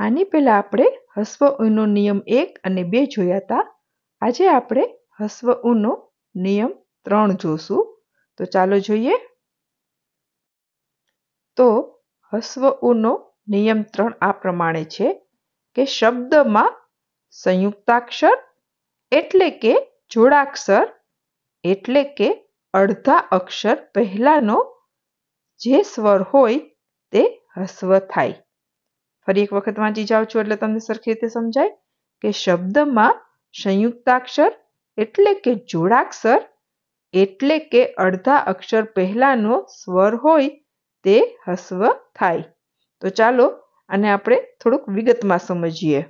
આની પહેલા આપણે હસ્વ ઉનો નિયમ 1 અને 2 જોયા હતા. આજે આપણે હસ્વ ઉનો નિયમ 3 જોશું. તો ચાલો જોઈએ. તો હસ્વ ઉનો નિયમ 3 આ પ્રમાણે છે કે શબ્દમાં સંયુક્તાક્ષર એટલે કે જોડાક્ષર એટલે કે અડધા અક્ષર પહેલાનો જે સ્વર હોય તે હસ્વ થાય. ફરી એક વખત વાંચી જાઉં છું એટલે તમને સરખી રીતે સમજાય કે શબ્દમાં સંયુક્તાક્ષર એટલે કે જોડાક્ષર એટલે કે અડધા અક્ષર પહેલાનો સ્વર હોય તે હસ્વ થાય. તો ચાલો આને આપણે થોડુંક વિગતમાં સમજીએ.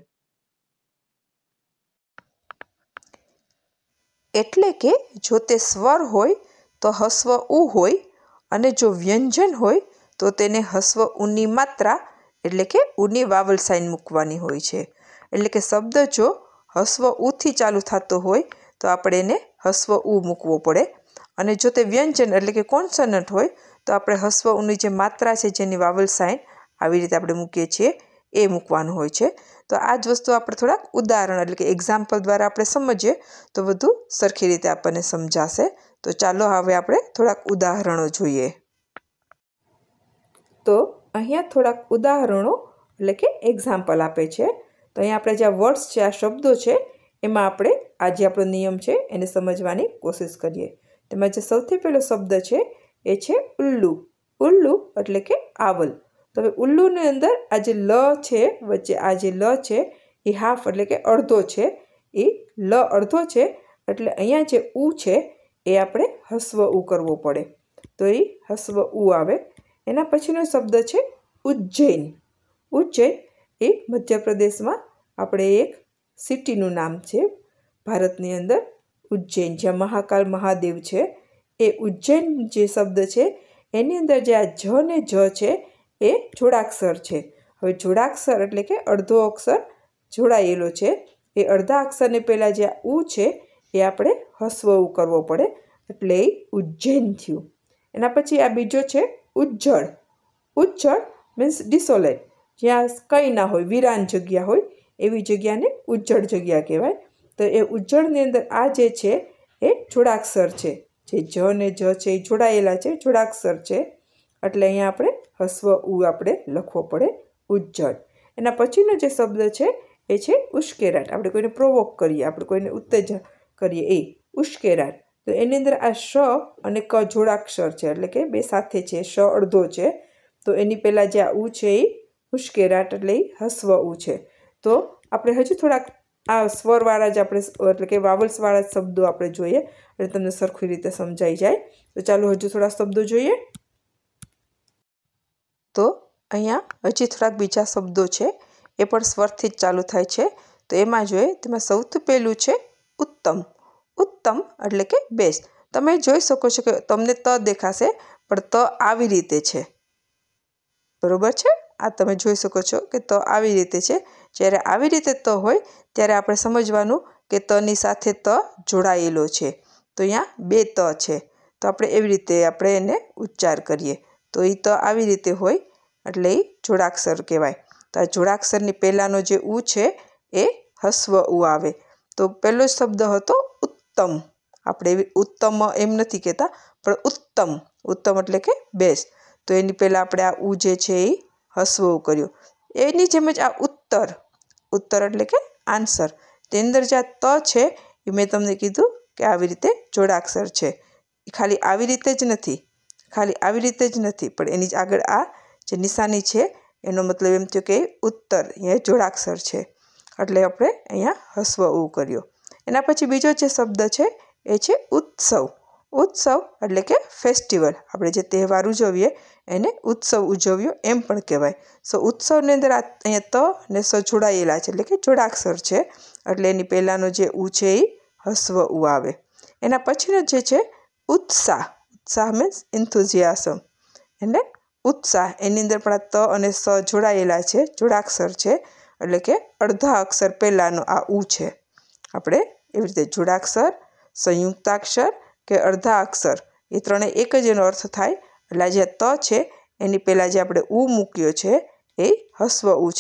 એટલે કે જો તે સ્વર હોય તો હસ્વ ઉ હોય અને જો વ્યંજન હોય તો તેને હસ્વ ઉની માત્રા એટલે કે ઉની વાવલ સાઇન મૂકવાની હોય છે. એટલે કે શબ્દ જો હસ્વ ઉથી ચાલુ થતો હોય તો આપણે એને હસ્વ ઉ મૂકવો પડે અને જો તે વ્યંજન એટલે કે કોન્સનન્ટ હોય તો આપણે હસ્વ ઉની જે માત્રા છે જેની વાવલ સાઇન આવી રીતે આપણે મૂકીએ છીએ એ મૂકવાનું હોય છે. તો આ જ વસ્તુ આપણે થોડાક ઉદાહરણ એટલે કે એક્ઝામ્પલ દ્વારા આપણે સમજીએ તો વધુ સરખી રીતે આપણને સમજાશે. તો ચાલો હવે આપણે થોડાક ઉદાહરણો જોઈએ. તો અહીંયા થોડાક ઉદાહરણો એટલે કે એક્ઝામ્પલ આપે છે. તો અહીંયા આપણે જે વર્ડ્સ છે આ શબ્દો છે એમાં આપણે આ જે આપણો નિયમ છે એને સમજવાની કોશિશ કરીએ. તેમાં જે સૌથી પહેલો શબ્દ છે એ છે ઉલ્લુ. ઉલ્લુ એટલે કે આવલ. તો હવે ઉલ્લુની અંદર આ જે લ છે વચ્ચે આ જે લ છે એ હાફ એટલે કે અડધો છે. એ લ અડધો છે એટલે અહીંયા જે ઉ છે એ આપણે હસ્વ ઉ કરવો પડે. તો એ હસ્વ ઉ આવે. એના પછીનો શબ્દ છે ઉજ્જૈન. ઉજ્જૈન એ મધ્યપ્રદેશમાં આપણે એક સિટીનું નામ છે ભારતની અંદર. ઉજ્જૈન જ્યાં મહાકાલ મહાદેવ છે એ ઉજ્જૈન જે શબ્દ છે એની અંદર જે આ જ ને જ છે એ જોડાક્ષર છે. હવે જોડાક્ષર એટલે કે અડધો અક્ષર જોડાયેલો છે. એ અડધા અક્ષરને પહેલાં જે ઉ છે એ આપણે હસ્વ ઉ કરવો પડે એટલે એ ઉજ્જૈન થયું. એના પછી આ બીજો છે ઉજ્જડ. ઉજ્જડ મીન્સ ડિસોલેટ. જ્યાં કંઈ ના હોય વિરાન જગ્યા હોય એવી જગ્યાને ઉજ્જડ જગ્યા કહેવાય. તો એ ઉજ્જડની અંદર આ જે છે એ જોડાક્ષર છે. જે જ ને જ છે એ જોડાયેલા છે જોડાક્ષર છે એટલે અહીંયા આપણે હસ્વ ઉ આપણે લખવો પડે ઉજ્જડ. એના પછીનો જે શબ્દ છે એ છે ઉશ્કેરાટ. આપણે કોઈને પ્રોવોક કરીએ આપણે કોઈને ઉત્તેજન કરીએ એ ઉશ્કેરાટ. તો એની અંદર આ શ અને ક જોડાક્ષર છે એટલે કે બે સાથે છે. શ અડધો છે તો એની પહેલાં જે આ ઉ છે એ ઉશ્કેરાટ એટલે એ હસ્વ ઉ છે. તો આપણે હજુ થોડાક આ સ્વરવાળા જ આપણે એટલે કે વાવલ્સવાળા શબ્દો આપણે જોઈએ એટલે તમને સરખી રીતે સમજાઈ જાય. તો ચાલો હજુ થોડા શબ્દો જોઈએ. તો અહીંયા હજી થોડાક બીજા શબ્દો છે એ પણ સ્વરથી જ ચાલુ થાય છે. તો એમાં જોઈએ તેમાં સૌથી પહેલું છે ઉત્તમ. ઉત્તમ એટલે કે બેસ્ટ. તમે જોઈ શકો છો કે તમને ત દેખાશે પણ ત આવી રીતે છે. બરોબર છે. આ તમે જોઈ શકો છો કે ત આવી રીતે છે. જ્યારે આવી રીતે ત હોય ત્યારે આપણે સમજવાનું કે તની સાથે ત જોડાયેલો છે. તો અહીંયા બે ત છે તો આપણે એવી રીતે આપણે એને ઉચ્ચાર કરીએ. તો એ ત આવી રીતે હોય એટલે એ જોડાક્ષર કહેવાય. તો આ જોડાક્ષરની પહેલાંનો જે ઉ છે એ હસ્વ ઉ આવે. તો પહેલો શબ્દ હતો ઉત્તમ. આપણે એવી ઉત્તમ એમ નથી કહેતા પણ ઉત્તમ. ઉત્તમ એટલે કે બેસ્ટ. તો એની પહેલાં આપણે આ ઉ જે છે એ હસ્વ ઉ કર્યો. એની જેમ જ આ ઉત્તર. ઉત્તર એટલે કે આન્સર. તેની અંદર જે આ ત છે એ મેં તમને કીધું કે આવી રીતે જોડાક્ષર છે. એ ખાલી આવી રીતે જ નથી ખાલી આવી રીતે જ નથી પણ એની જ આગળ આ જે નિશાની છે એનો મતલબ એમ થયો કે ઉત્તર એ જોડાક્ષર છે એટલે આપણે અહીંયા હસ્વ ઉ કર્યો. એના પછી બીજો જે શબ્દ છે એ છે ઉત્સવ. ઉત્સવ એટલે કે ફેસ્ટિવલ. આપણે જે તહેવાર ઉજવીએ એને ઉત્સવ ઉજવ્યો એમ પણ કહેવાય. સો ઉત્સવની અંદર આ અહીંયા ત ને સ જોડાયેલા છે એટલે કે જોડાક્ષર છે એટલે એની પહેલાંનો જે ઉ છે એ હસ્વ ઉ આવે. એના પછીનો જે છે ઉત્સાહ. ઉત્સાહ મીન્સ એન્થુઝિયાઝમ એટલે ઉત્સાહ. એની અંદર પણ આ ત અને સ જોડાયેલા છે જોડાક્ષર છે એટલે કે અડધા અક્ષર પહેલાંનો આ ઉ છે. આપણે એવી રીતે જોડાક્ષર સંયુક્તાક્ષર કે અડધા અક્ષર એ ત્રણેય એક જ એનો અર્થ થાય. એટલે જે ત છે એની પહેલાં જે આપણે ઉ મૂક્યો છે એ હસ્વ ઉ છે.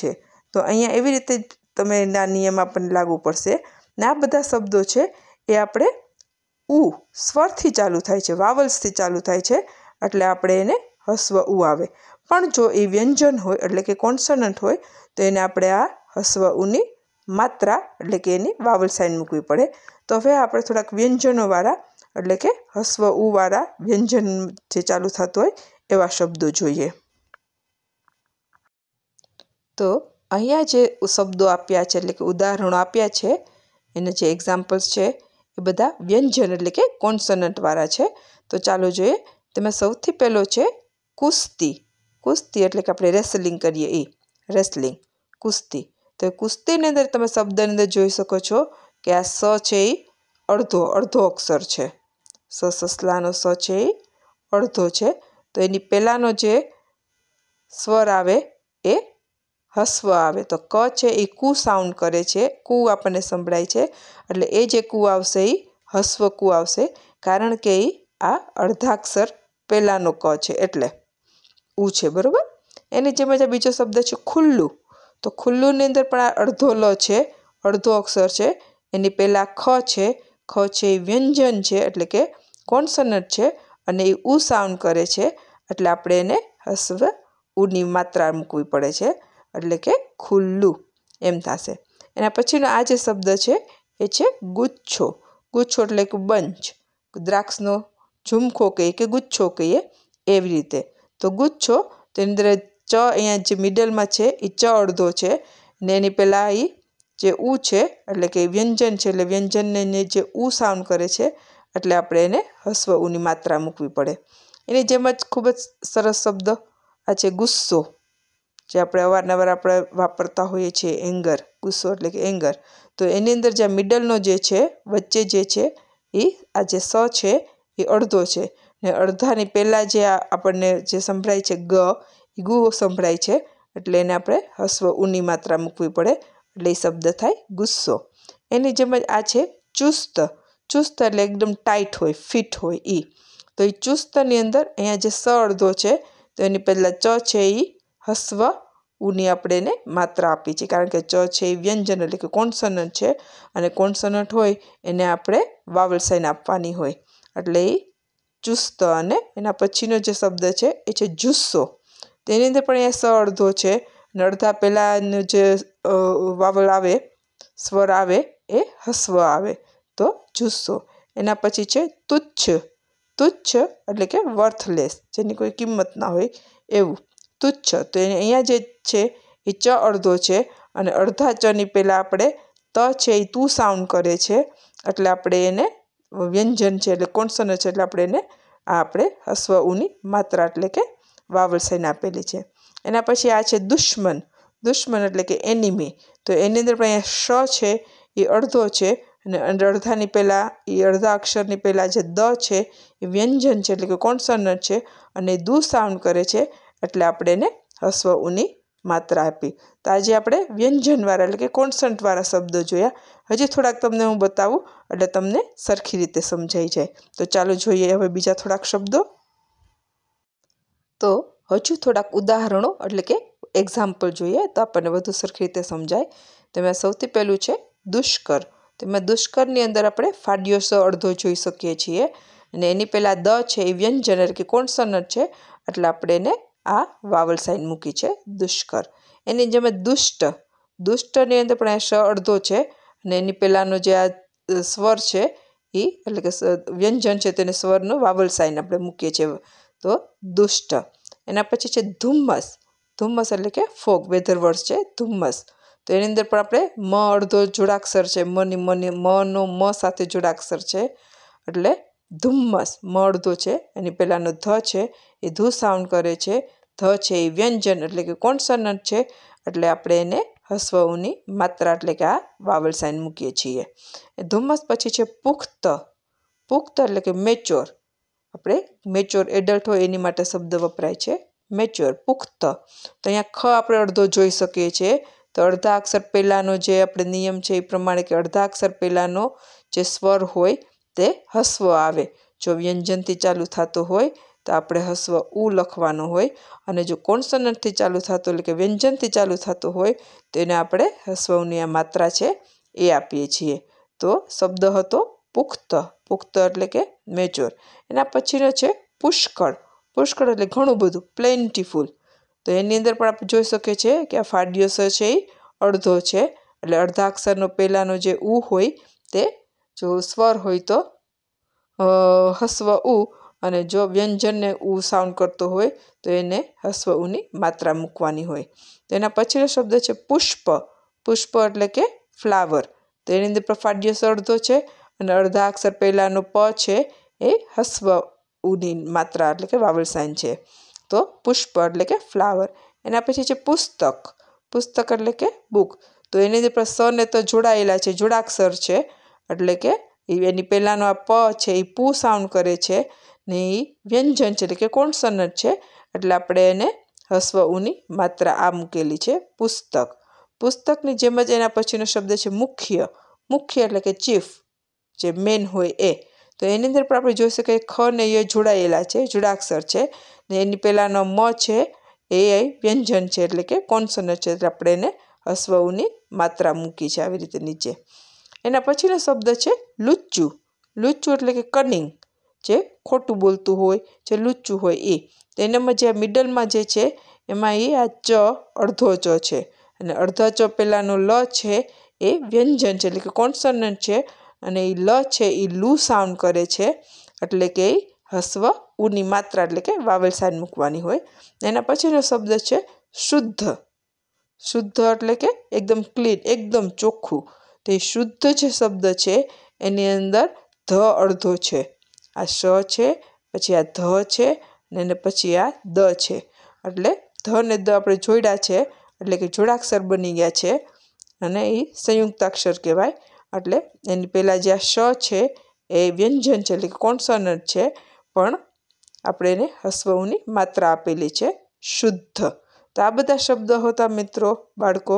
તો અહીંયા એવી રીતે તમે ના નિયમ આપણને લાગુ પડશે. ને આ બધા શબ્દો છે એ આપણે સ્વરથી ચાલુ થાય છે, વાવલ્સથી ચાલુ થાય છે, એટલે આપણે એને હસ્વ આવે. પણ જો એ વ્યંજન હોય એટલે કે કોન્સનન્ટ હોય તો એને આપણે આ હસ્વ ની માત્રા એટલે કે એની વાવલ સાઇન મૂકવી પડે. તો હવે આપણે થોડાક વ્યંજનોવાળા એટલે કે હસ્વ વાળા વ્યંજન જે ચાલુ થતું હોય એવા શબ્દો જોઈએ. તો અહીંયા જે શબ્દો આપ્યા છે એટલે કે ઉદાહરણો આપ્યા છે એના જે એક્ઝામ્પલ્સ છે એ બધા વ્યંજન એટલે કે કોન્સનન્ટવાળા છે. તો ચાલો જોઈએ. તેમાં સૌથી પહેલો છે કુસ્તી. કુસ્તી એટલે કે આપણે રેસલિંગ કરીએ એ રેસલિંગ કુસ્તી. તો એ કુસ્તીની અંદર તમે શબ્દની અંદર જોઈ શકો છો કે આ સ છે એ અડધો અક્ષર છે. સસલાનો સ છે એ અડધો છે. તો એની પહેલાંનો જે સ્વર આવે એ હસ્વ આવે. તો ક છે એ કુ સાઉન્ડ કરે છે, કુ આપણને સંભળાય છે, એટલે એ જે કુ આવશે એ હસ્વ કુ આવશે, કારણ કે એ આ અર્ધાક્ષર પહેલાંનો ક છે એટલે છે, બરાબર. એની જેમ જ બીજો શબ્દ છે ખુલ્લું. તો ખુલ્લુંની અંદર પણ આ અડધો લ છે, અડધો અક્ષર છે, એની પહેલાં ખ છે. ખ છે એ વ્યંજન છે એટલે કે કોન્સનન્ટ છે અને એ સાઉન્ડ કરે છે, એટલે આપણે એને હસ્વ ની માત્રા મૂકવી પડે છે, એટલે કે ખુલ્લું એમ થશે. એના પછીનો આ જે શબ્દ છે એ છે ગુચ્છો. ગુચ્છો એટલે કે બંચ. દ્રાક્ષનો ઝુમખો કહીએ કે ગુચ્છો કહીએ એવી રીતે. તો ગુચ્છો તેની અંદર ચ અહીંયા જે મિડલમાં છે એ ચ અડધો છે ને એની પહેલાં એ જે છે એટલે કે વ્યંજન છે, એટલે વ્યંજનને જે સાઉન્ડ કરે છે એટલે આપણે એને હસ્વ ની માત્રા મૂકવી પડે. એની જેમ જ ખૂબ જ સરસ શબ્દ આ છે ગુસ્સો, જે આપણે અવારનવાર આપણે વાપરતા હોઈએ છીએ. એંગર, ગુસ્સો એટલે કે એંગર. તો એની અંદર જે મિડલનો જે છે વચ્ચે જે છે એ આ જે સ છે એ અડધો છે ને અડધાની પહેલાં જે આપણને જે સંભળાય છે એ ગુ સંભળાય છે, એટલે એને આપણે હસ્વ ની માત્રા મૂકવી પડે, એટલે એ શબ્દ થાય ગુસ્સો. એની જેમ જ આ છે ચુસ્ત. ચુસ્ત એટલે એકદમ ટાઈટ હોય, ફિટ હોય એ. તો એ ચુસ્તની અંદર અહીંયા જે સ અડધો છે તો એની પહેલાં ચ છે એ હસ્વ ની આપણે એને માત્રા આપી છે, કારણ કે ચ છે એ વ્યંજન એટલે કે કોન્સનન્ટ છે અને કોન્સનન્ટ હોય એને આપણે વાવલ સાઇન આપવાની હોય, એટલે એ ચુસ્ત. અને એના પછીનો જે શબ્દ છે એ છે જુસ્સો. તેની અંદર પણ અહીંયા સ અડધો છે અને અડધા પહેલાંનો જે વાવલ આવે, સ્વર આવે એ હસ્વ આવે, તો જુસ્સો. એના પછી છે તુચ્છ. તુચ્છ એટલે કે વર્થલેસ, જેની કોઈ કિંમત ના હોય એવું, તુચ્છ. તો અહીંયા જે છે એ ચ અડધો છે અને અડધા ચની પહેલાં આપણે ત છે એ તું સાઉન્ડ કરે છે, એટલે આપણે એને વ્યંજન છે એટલે કોન્સનન્ટ છે, એટલે આપણે એને આપણે હસ્વ ની માત્રા એટલે કે વાવલ સાઇન આપેલી છે. એના પછી આ છે દુશ્મન. દુશ્મન એટલે કે એનિમી. તો એની અંદર પણ અહીંયા શ છે એ અડધો છે અને અડધાની પહેલાં એ અડધા અક્ષરની પહેલાં જે દ છે એ વ્યંજન છે એટલે કે કોન્સનન્ટ છે અને સાઉન્ડ કરે છે, એટલે આપણે એને હસ્વ ની માત્રા આપી. તો આજે આપણે વ્યંજનવાળા એટલે કે કોન્સનન્ટવાળા શબ્દો જોયા. હજી થોડાક તમને હું બતાવું એટલે તમને સરખી રીતે સમજાઈ જાય. તો ચાલો જોઈએ હવે બીજા થોડાક શબ્દો. તો હજુ થોડાક ઉદાહરણો એટલે કે એક્ઝામ્પલ જોઈએ તો આપણને વધુ સરખી રીતે સમજાય. તેમાં સૌથી પહેલું છે દુષ્કર. તેમાં દુષ્કરની અંદર આપણે ફાડ્યો સ અડધો જોઈ શકીએ છીએ અને એની પહેલાં દ છે એ વ્યંજન એટલે કે કોન્સનન્ટ છે, એટલે આપણે એને આ વાવલ સાઇન મૂકી છે દુષ્કર. એની જેમ દુષ્ટ. દુષ્ટની અંદર પણ શ અડધો છે અને એની પહેલાંનો જે આ સ્વર છે એ એટલે કે વ્યંજન છે તેને સ્વરનું વાવલ સાઇન આપણે મૂકીએ છીએ, તો દુષ્ટ. એના પછી છે ધુમ્મસ. ધુમ્મસ એટલે કે ફોગ, વેધર વર્ડ છે ધુમ્મસ. તો એની અંદર પણ આપણે મ અડધો જોડાક્ષર છે, મનો મ સાથે જોડાક્ષર છે, એટલે ધુમ્મસ મ અડધો છે, એની પહેલાંનો ધ છે એ સાઉન્ડ કરે છે. ધ છે એ વ્યંજન એટલે કે કોન્સનન્ટ છે, એટલે આપણે એને હસ્વ ની માત્રા એટલે કે આ વાવલ સાઇન મૂકીએ છીએ. ધુમ્મસ પછી છે પુખ્ત. પુખ્ત એટલે કે મેચ્યોર. આપણે મેચ્યોર એડલ્ટ હોય એની માટે શબ્દ વપરાય છે મેચ્યોર, પુખ્ત. તો અહીંયા ખ આપણે અડધો જોઈ શકીએ છીએ. તો અડધા અક્ષર પહેલાંનો જે આપણે નિયમ છે એ પ્રમાણે કે અડધા અક્ષર પહેલાંનો જે સ્વર હોય તે હસ્વ આવે. જો વ્યંજનથી ચાલુ થતો હોય તો આપણે હસ્વ ઉ લખવાનો હોય અને જો કોન્સનન્ટથી ચાલુ થતો એટલે કે વ્યંજનથી ચાલુ થતો હોય તો એને આપણે હસ્વ ઉની આ માત્રા છે એ આપીએ છીએ તો શબ્દ હતો પુખ્ત પુખ્ત એટલે કે મેચ્યોર એના પછીનો છે પુષ્કળ પુષ્કળ એટલે ઘણું બધું પ્લેન્ટીફુલ તો એની અંદર પણ આપણે જોઈ શકીએ છીએ કે આ ફાડ્યો સ છે એ અડધો છે એટલે અડધા અક્ષરનો પહેલાંનો જે ઉ હોય તે જો સ્વર હોય તો હસ્વ ઉ અને જો વ્યંજનને ઉ સાઉન્ડ કરતો હોય તો એને હસ્વ ઉની માત્રા મૂકવાની હોય તો એના પછીનો શબ્દ છે પુષ્પ પુષ્પ એટલે કે ફ્લાવર તો એની અંદર પણ ફાડ્યો સ અડધો છે અને અડધા અક્ષર પહેલાંનો પ છે એ હસ્વ ઉની માત્રા એટલે કે વાવલ સાઇન છે તો પુષ્પ એટલે કે ફ્લાવર એના પછી છે પુસ્તક પુસ્તક એટલે કે બુક તો એની અંદર પણ સ ને તો જોડાયેલા છે જોડાક્ષર છે એટલે કે એની પહેલાંનો આ પ છે એ પુ સાઉન્ડ કરે છે ને એ વ્યંજન છે એટલે કે કોન્સનન્ટ છે એટલે આપણે એને હસ્વ ઉની માત્રા આ મૂકેલી છે પુસ્તક પુસ્તકની જેમ જ એના પછીનો શબ્દ છે મુખ્ય મુખ્ય એટલે કે ચીફ જે મેન હોય એ તો એની અંદર પણ આપણે જોઈ શકીએ ખ ને એ જોડાયેલા છે જોડાક્ષર છે ને એની પહેલાંનો મ છે એ વ્યંજન છે એટલે કે કોન્સનન્ટ છે એટલે આપણે એને હસ્વ ઉની માત્રા મૂકી છે આવી રીતે નીચે એના પછીનો શબ્દ છે લુચ્ચું લુચ્ચું એટલે કે કનિંગ જે ખોટું બોલતું હોય જે લુચ્ચું હોય એ તો એનામાં જે મિડલમાં જે છે એમાં એ આ ચ અડધો ચ છે અને અડધા ચ પહેલાંનો લ છે એ વ્યંજન છે એટલે કે કોન્સનન્ટ છે અને એ લ છે એ લુ સાઉન્ડ કરે છે એટલે કે એ હસ્વ ઉની માત્રા એટલે કે વાવલ સાઇન મૂકવાની હોય એના પછીનો શબ્દ છે શુદ્ધ શુદ્ધ એટલે કે એકદમ ક્લીન એકદમ ચોખ્ખું તો એ શુદ્ધ જે શબ્દ છે એની અંદર ધ અડધો છે આ શ છે પછી આ ધ છે અને એને પછી આ દ છે એટલે ધ ને દ આપણે જોડ્યા છે એટલે કે જોડાક્ષર બની ગયા છે અને એ સંયુક્તાક્ષર કહેવાય એટલે એની પહેલાં જે આ શ છે એ વ્યંજન છે એટલે કે કોન્સનન્ટ છે પણ આપણે એને હસ્વ ઉની માત્રા આપેલી છે શુદ્ધ તો આ બધા શબ્દો હતા મિત્રો બાળકો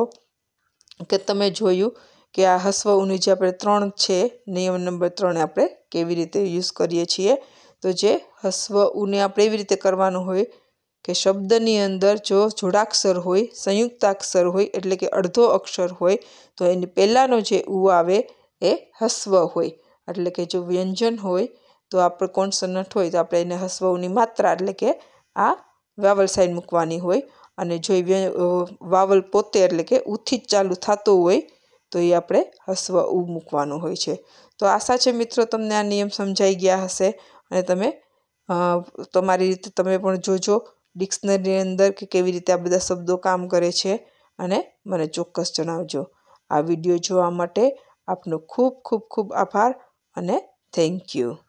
કે તમે જોયું કે આ હસ્વ ઉની જે આપણે 3 છે નિયમ નંબર 3 આપણે કેવી રીતે યુઝ કરીએ છીએ તો જે હસ્વ ઉને આપણે એવી રીતે કરવાનું હોય કે શબ્દની અંદર જો જોડાક્ષર હોય સંયુક્તાક્ષર હોય એટલે કે અડધો અક્ષર હોય તો એની પહેલાંનો જે ઉ આવે એ હસ્વ હોય એટલે કે જો વ્યંજન હોય તો આપણે કોન્સનન્ટ હોય તો આપણે એને હસ્વ ઉની માત્રા એટલે કે આ વાવલ સાઇન મૂકવાની હોય અને જો વાવલ પોતે એટલે કે ઉથી જ ચાલુ થતું હોય તો એ આપણે હસ્વ ઉ મૂકવાનું હોય છે તો આશા છે મિત્રો તમને આ નિયમ સમજાઈ ગયા હશે અને તમે તમારી રીતે તમે પણ જોજો ડિક્શનરીની અંદર કે કેવી રીતે આ બધા શબ્દો કામ કરે છે અને મને ચોક્કસ જણાવજો આ વિડીયો જોવા માટે આપનો ખૂબ ખૂબ ખૂબ આભાર અને થેન્ક યુ